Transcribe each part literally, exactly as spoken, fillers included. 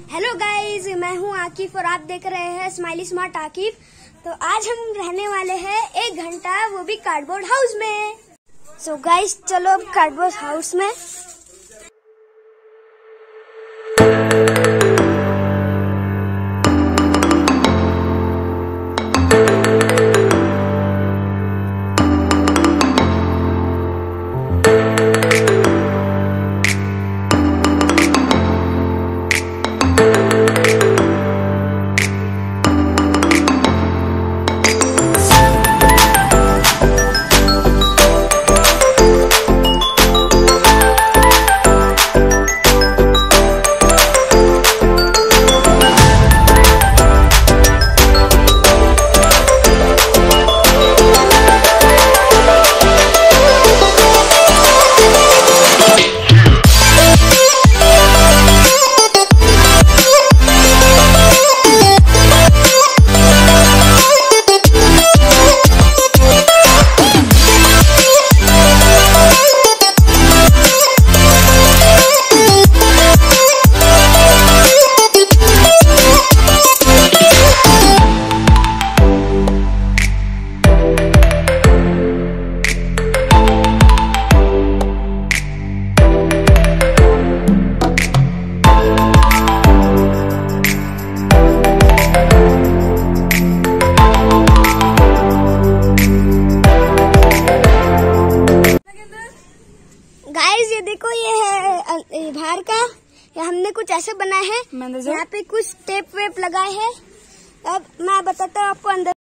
Hello guys, मैं हूं आकिफ और आप देख रहे हैं स्माइली स्मार्ट आकिफ। तो आज हम रहने वाले हैं एक घंटा, वो भी कार्डबोर्ड हाउस में। सो so गाइज, चलो अब कार्डबोर्ड हाउस में। ये देखो, ये है बाहर का। हमने कुछ ऐसे बनाए हैं, यहाँ पे कुछ टेप वेप लगाए हैं। अब मैं बताता हूँ आपको अंदर।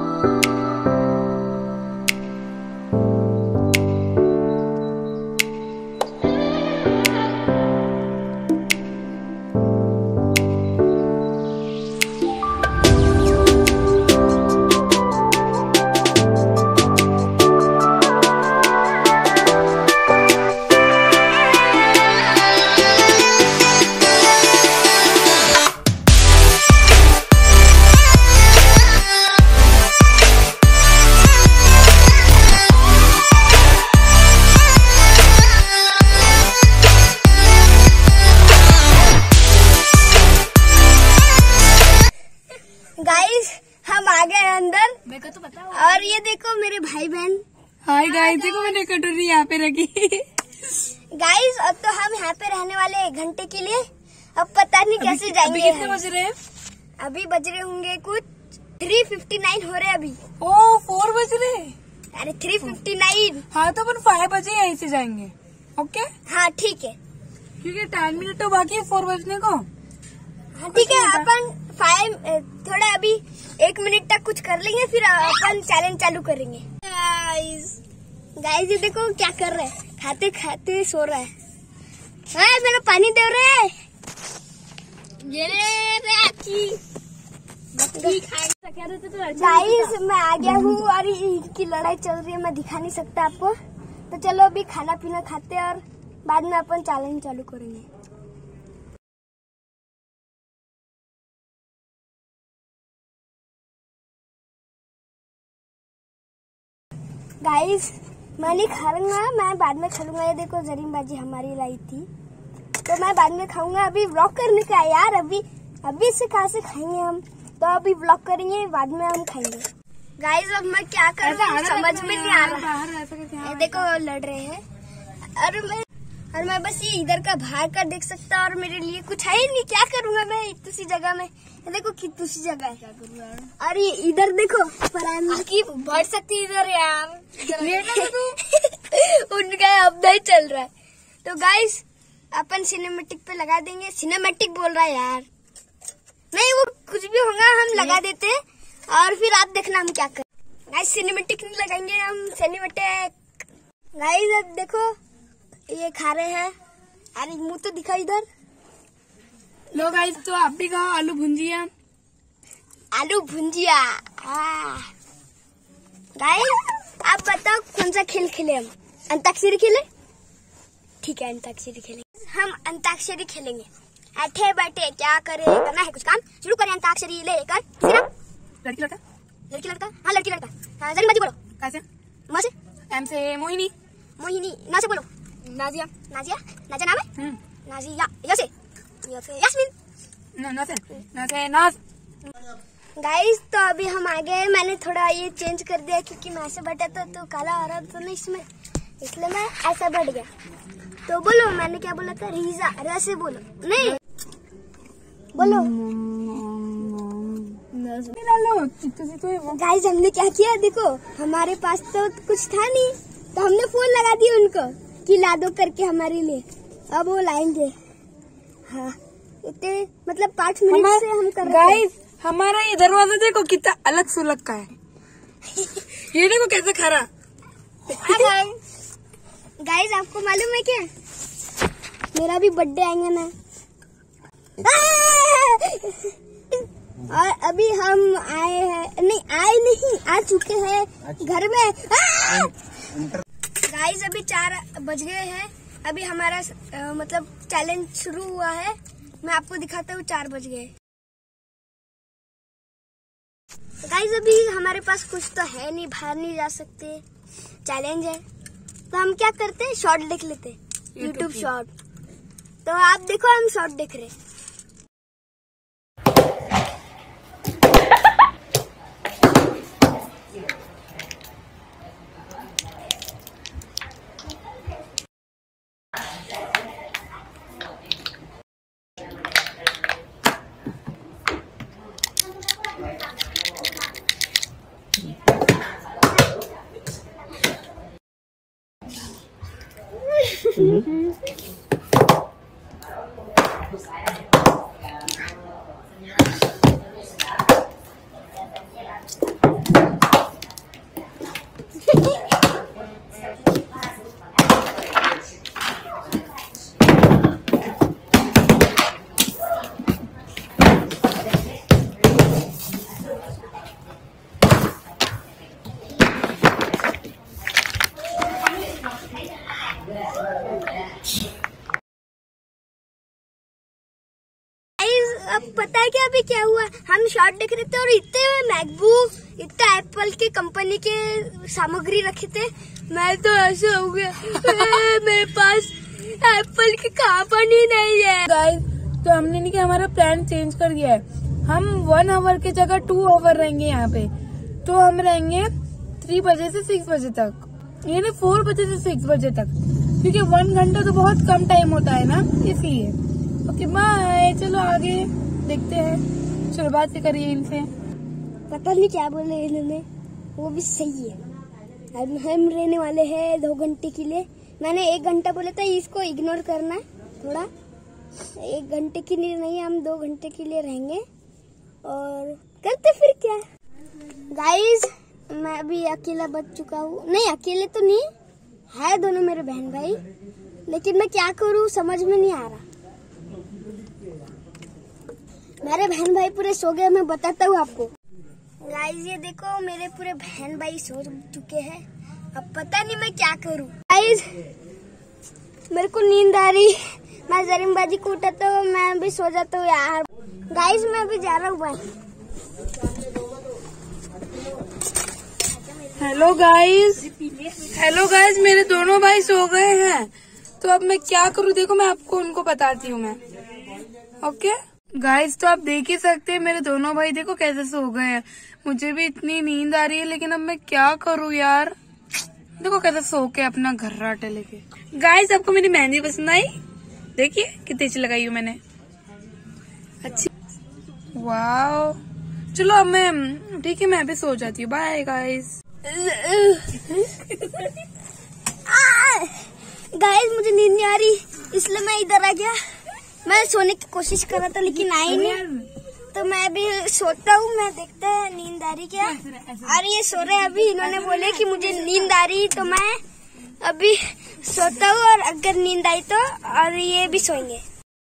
गाइस, हम आ गए अंदर। मेरे को तो पता है। और ये देखो मेरे भाई बहन। हाय गाइस, देखो मैंने कटोरी यहाँ पे रखी। गाइस, अब तो हम यहाँ पे रहने वाले एक घंटे के लिए। अब पता नहीं कैसे जाएंगे। अभी कितने बज रहे हैं? अभी बज रहे होंगे कुछ थ्री फिफ्टी नाइन हो रहे हैं अभी। ओ फोर बज रहे। अरे थ्री फिफ्टी नाइन। हाँ तो अपन फाइव बजे यहीं से जाएंगे। ओके, हाँ ठीक है, क्योंकि टेन मिनट तो बाकी है फोर बजने को। हाँ ठीक है, अपन फाइव थोड़ा अभी एक मिनट तक कुछ कर लेंगे, फिर अपन चैलेंज चालू करेंगे। गाइस गाइस ये देखो क्या कर रहे हैं, खाते खाते सो रहा है। हाँ, मेरा पानी दे रहे हैं। ये गाइस, मैं आ गया हूँ और इनकी लड़ाई चल रही है, मैं दिखा नहीं सकता आपको। तो चलो अभी खाना पीना खाते हैं और बाद में अपन चैलेंज चालू करेंगे। गाइस, मैं नहीं खाऊंगा, मैं बाद में खा लूंगा। ये देखो जरीन बाजी हमारी लाई थी, तो मैं बाद में खाऊंगा। अभी व्लॉग करने का यार, अभी अभी से कहाँ से खाएंगे हम? तो अभी व्लॉग करेंगे, बाद में हम खाएंगे। गाइस, अब मैं क्या कर रहा हूँ समझ में नहीं आ रहा। ये देखो लड़ रहे हैं, और मैं और मैं बस ये इधर का बाहर का देख सकता, और मेरे लिए कुछ है ही नहीं। क्या करूंगा मैं इतनी जगह में? ये देखो कितनी सी जगह है, क्या करूंगा। और ये इधर देखो, बढ़ सकती इधर यार। उनका अब नहीं चल रहा है। तो गाइस, अपन सिनेमेटिक पे लगा देंगे। सिनेमेटिक बोल रहा है यार, नहीं वो कुछ भी होगा, हम लगा देते हैं और फिर आप देखना हम क्या कर। गाइस, सिनेमेटिक नहीं लगाएंगे हम, सिनेमेटिक। गाइस अब देखो, ये खा रहे हैं। अरे मुंह तो दिखा इधर। लो गाइस, तो आप भी खाओ आलू भुंजिया। आलू भुंजिया। गाइस, आप बताओ कौन सा खेल खेले हम? अंताक्षरी खेले? ठीक है, अंताक्षरी खेलेंगे। हम अंताक्षरी खेलेंगे। बैठे बैठे क्या करे, करना है कुछ काम, शुरू करें अंताक्षरी लेकर। लड़की लड़का, लड़की लड़का, हाँ लड़की लड़का। हाँ जरी बाजी बोलो। कैसे? म से? एम से मोहिनी। मोहिनी। ना से बोलो। नाजिया। नाजिया। नाजिया नाम है? हम्म। नाजिया। या से? या से यास्मीन। गाइस तो अभी हम आ गए। मैंने थोड़ा ये चेंज कर दिया क्योंकि मैं ऐसे बैठा था तो काला आ रहा था ना इसमें, इसलिए मैं ऐसा बैठ गया। तो बोलो मैंने क्या बोला था? रीजा ऐसे बोलो, नहीं बोलो। गाइस हमने क्या किया देखो, हमारे पास तो कुछ था नहीं तो हमने फोन लगा दिया उनको कि ला दो करके हमारे लिए। अब वो लाएंगे। हाँ इतने मतलब पाँच मिनट से हम कर रहे हैं। गाइस हमारा ये दरवाजा देखो कितना अलग सुलग का है। ये देखो कैसे खरा। गाइस आपको मालूम है क्या, मेरा भी बर्थडे आएंगे ना। और अभी हम आए हैं, नहीं आए नहीं आ चुके हैं घर में। गाइस अभी चार बज गए हैं। अभी हमारा आ, मतलब चैलेंज शुरू हुआ है। मैं आपको दिखाता हूँ, चार बज गए। गाइस अभी हमारे पास कुछ तो है नहीं, बाहर नहीं जा सकते, चैलेंज है। तो हम क्या करते हैं, शॉर्ट देख लेते, यूट्यूब शॉर्ट। तो आप देखो हम शॉर्ट देख रहे हैं। अब पता है क्या अभी क्या हुआ, हम शॉर्ट देख रहे थे और इतने मैकबुक, इतने एप्पल के कंपनी के सामग्री रखे थे। मैं तो ऐसे हो गया मेरे पास एप्पल की कंपनी नहीं है। गाइस तो हमने नहीं कि हमारा प्लान चेंज कर दिया है। हम वन आवर की जगह टू आवर रहेंगे यहाँ पे। तो हम रहेंगे थ्री बजे से सिक्स बजे तक, यानी फोर बजे से सिक्स बजे तक, क्योंकि वन घंटा तो बहुत कम टाइम होता है ना, इसलिए। ओके बाय, चलो आगे देखते हैं। चलो बात करिए इनसे। पता नहीं क्या बोले इन्होंने, वो भी सही है। अब हम रहने वाले हैं दो घंटे के लिए। मैंने एक घंटा बोला था, इसको इग्नोर करना थोड़ा। एक घंटे के लिए नहीं, हम दो घंटे के लिए रहेंगे और करते फिर क्या। गाइस मैं अभी अकेला बच चुका हूँ। नहीं अकेले तो नहीं है, दोनों मेरे बहन भाई, लेकिन मैं क्या करूँ समझ में नहीं आ रहा। मेरे बहन भाई पूरे सो गए, मैं बताता हूँ आपको। गाइस ये देखो मेरे पूरे बहन भाई सो चुके हैं। अब पता नहीं मैं क्या करूँ। गाइस मेरे को नींद आ रही, मैं जरीम बाजी को उठाता हूँ, मैं भी सो जाता हूँ यार। गाइस मैं अभी जा रहा हूँ भाई। हेलो गाइस, हेलो गाइस, मेरे दोनों भाई सो गए हैं। तो अब मैं क्या करूँ, देखो मैं आपको उनको बताती हूँ मैं। ओके गाइस तो आप देख ही सकते हैं मेरे दोनों भाई देखो कैसे सो गए हैं। मुझे भी इतनी नींद आ रही है, लेकिन अब मैं क्या करूँ यार। देखो कैसे सो के अपना घर्राटे लेके। गाइस आपको मेरी मेहंदी पसंद आई? देखिए कितनी अच्छी लगाई हूँ मैंने, अच्छी। वाओ चलो अब मैं, ठीक है मैं भी सो जाती हूँ। Bye guys. गाइस मुझे नींद नहीं आ रही, इसलिए मैं इधर आ गया। मैं सोने की कोशिश कर रहा था लेकिन आई नहीं, तो मैं भी सोता हूँ। मैं देखता है नींद आ रही क्या। और ये सो रहे अभी, इन्होंने बोले कि मुझे नींद आ रही, तो मैं अभी सोता हूँ और अगर नींद आई तो और ये भी सोएंगे।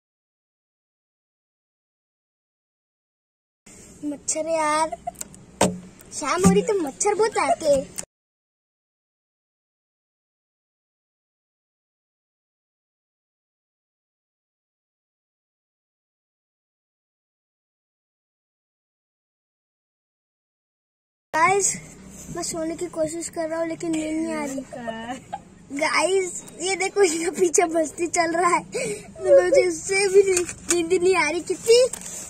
मच्छर यार, शाम हो रही तो मच्छर बहुत आते हैं। गाइस मैं सोने की कोशिश कर रहा हूँ लेकिन नींद नहीं आ रही। गाइस ये देखो इसके पीछे बस्ती चल रहा है, मुझे उससे भी नींद नहीं आ रही। कितनी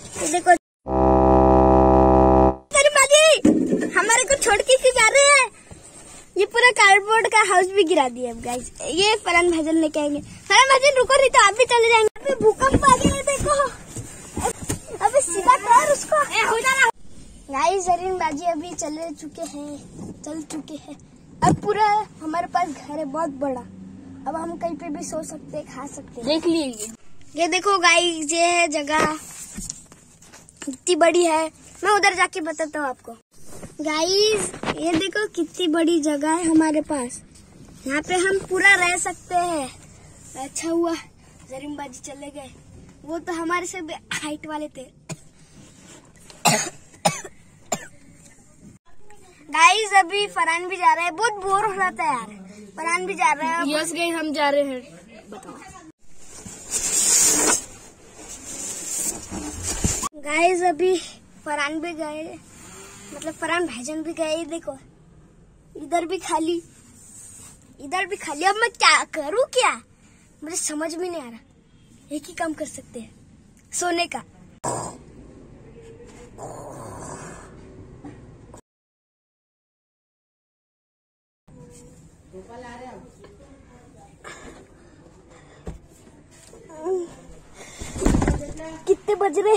ये देखो हमारे को छोड़ के क्यों जा रहे हैं। ये पूरा कार्डबोर्ड का हाउस भी गिरा दिया अब गाइस। ये फरहान भाईजान लेके आएंगे। फरहान भाईजान रुको नहीं तो आप भी चले जाएंगे। अभी भूकंप आ गया देखो। अभी सीधा कर उसको। गाइस जरीन बाजी अभी चले चुके हैं चल चुके हैं। अब पूरा हमारे पास घर है बहुत बड़ा। अब हम कहीं पे भी सो सकते हैं, खा सकते हैं। देख लीजिए ये देखो गाइस ये है जगह कितनी बड़ी है। मैं उधर जाके बताता हूँ आपको। गाइस ये देखो कितनी बड़ी जगह है हमारे पास। यहाँ पे हम पूरा रह सकते हैं। अच्छा हुआ जरीन बाजी चले गए। वो तो हमारे से भी हाइट वाले थे। गाइस अभी फरहान भी जा रहा है। बहुत बोर हो रहा था यार। फरहान भी जा रहा है। यस गाइस हम जा रहे हैं। बताओ गाइस अभी फरहान भी गए, मतलब फरहान भाईजान भी गए। देखो इधर भी खाली, इधर भी खाली। अब मैं क्या करूँ क्या, मुझे समझ में नहीं आ रहा। एक ही काम कर सकते हैं, सोने का। कितने बज रहे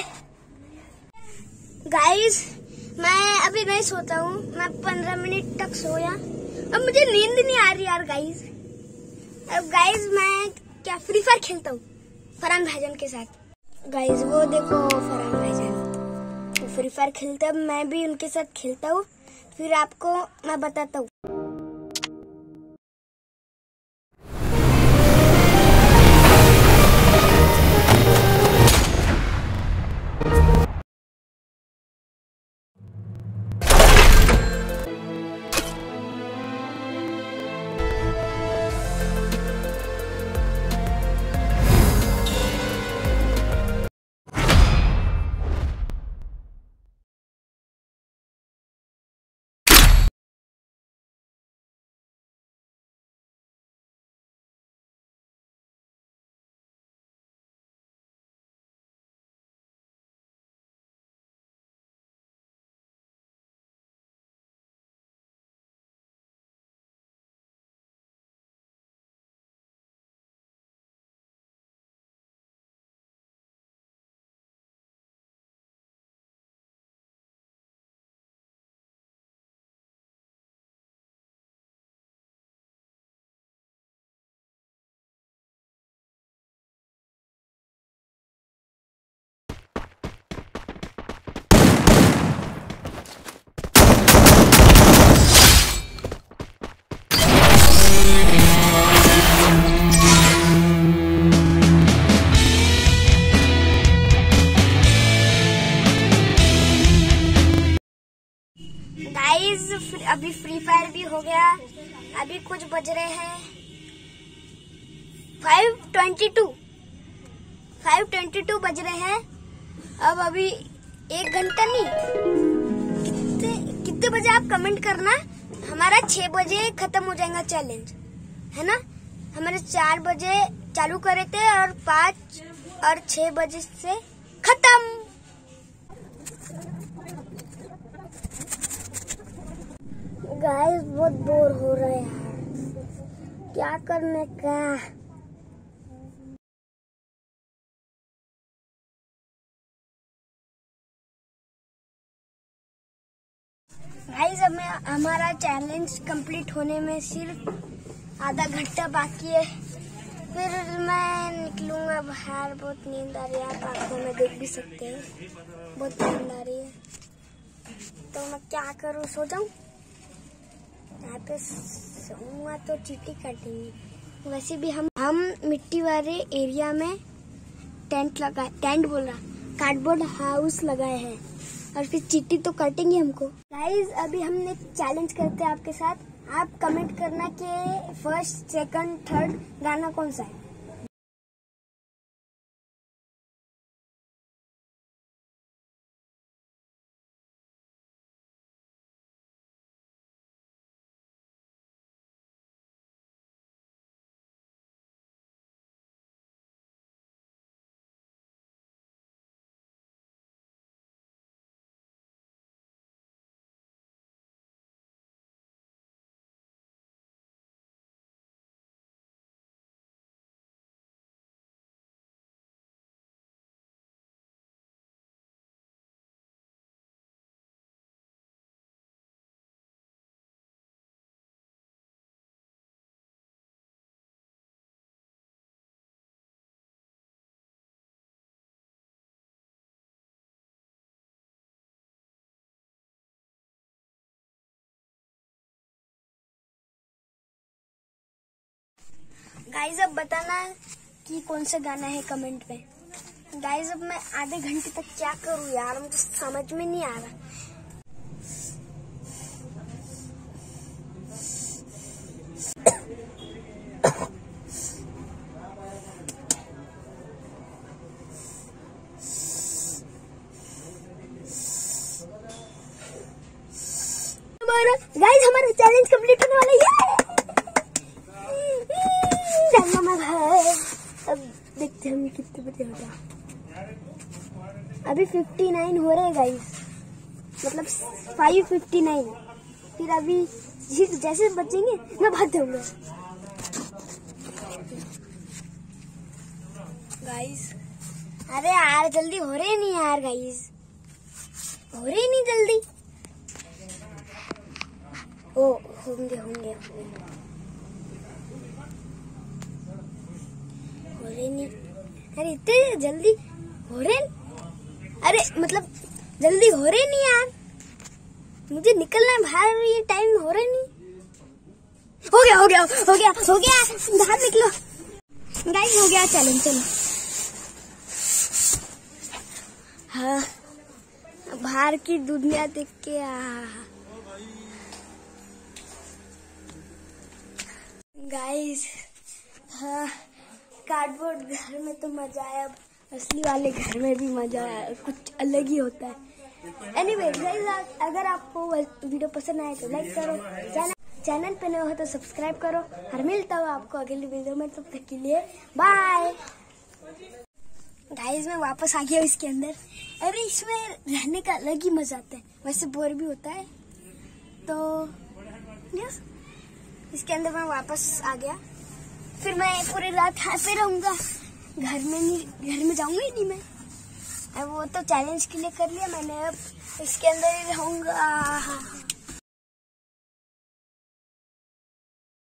गाइस। मैं अभी नहीं सोता हूँ। मैं पंद्रह मिनट तक सोया। अब मुझे नींद नहीं आ रही यार गाइस। अब गाइस मैं क्या फ्री फायर खेलता हूँ फरहान भाईजान के साथ। गाइस वो देखो फरहान भाईजान वो फ्री फायर खेलते हैं। अब मैं भी उनके साथ खेलता हूँ, फिर आपको मैं बताता हूँ। गाइस अभी फ्री फायर भी हो गया। अभी कुछ बज रहे हैं five twenty two five twenty two बज रहे हैं। अब अभी एक घंटा नहीं, कितने कितने बजे आप कमेंट करना। हमारा छह बजे खत्म हो जाएगा चैलेंज, है ना। हमारे चार बजे चालू करे थे और पाँच और छह बजे से खत्म। गाइस बहुत बोर हो रहा है यार, क्या करने का। गाइस अब मैं हमारा चैलेंज कंप्लीट होने में सिर्फ आधा घंटा बाकी है। फिर मैं निकलूंगा बाहर। बहुत नींद आ रही है, आप आंखों में देख भी सकते हैं। बहुत नींद आ रही है तो मैं क्या करूँ, सो जाऊँ। यहाँ पे सोऊंगा तो चींटी काटेंगी। वैसे भी हम हम मिट्टी वाले एरिया में टेंट लगा टेंट बोल रहा कार्डबोर्ड हाउस लगाए हैं और फिर चींटी तो काटेंगे हमको। गाइस अभी हमने चैलेंज करते हैं आपके साथ। आप कमेंट करना कि फर्स्ट सेकंड थर्ड गाना कौन सा है। गाइस अब बताना कि कौन सा गाना है कमेंट में। गाइस अब मैं आधे घंटे तक क्या करूँ यार, मुझे समझ में नहीं आ रहा। गाइस हमारा चैलेंज कंप्लीट होने वाला है। अब देखते हैं हम कितने बजे होता है। अभी फिफ्टी नाइन हो रहे हैं गाइस, मतलब फाइव फिफ्टी नाइन। फिर अभी जैसे बचेंगे मैं भाग जाऊंगा। गाइस अरे यार जल्दी हो रहे नहीं यार, गाइस हो रहे नहीं जल्दी। ओ होंगे होंगे हो रहे नहीं। अरे इतने जल्दी हो रहे, अरे मतलब जल्दी हो रहे नहीं यार, मुझे निकलना है बाहर, ये टाइम हो रहा नहीं। हो गया हो गया हो गया हो गया बाहर निकलो गाइस, हो गया चैलेंज। चलो हाँ बाहर की दुनिया देख के आ गाइस। हाँ कार्डबोर्ड घर में तो मजा आया, अब असली वाले घर में भी मजा आया, कुछ अलग ही होता है। एनीवे गाइस अगर आपको वीडियो पसंद आए तो लाइक करो, चैनल चैनल पे नए हो तो सब्सक्राइब करो। और मिलता हूँ आपको अगली वीडियो में, तब तक के लिए बाय। गाइस मैं वापस आ गया हूँ इसके अंदर। अरे इसमें रहने का अलग ही मजा आता है, वैसे बोर भी होता है। तो यस इसके अंदर मैं वापस आ गया। फिर मैं पूरी रात यहाँ पे रहूंगा, घर में नहीं, घर में जाऊंगा ही नहीं मैं। अब वो तो चैलेंज के लिए कर लिया मैंने, अब इसके अंदर ही रहूंगा।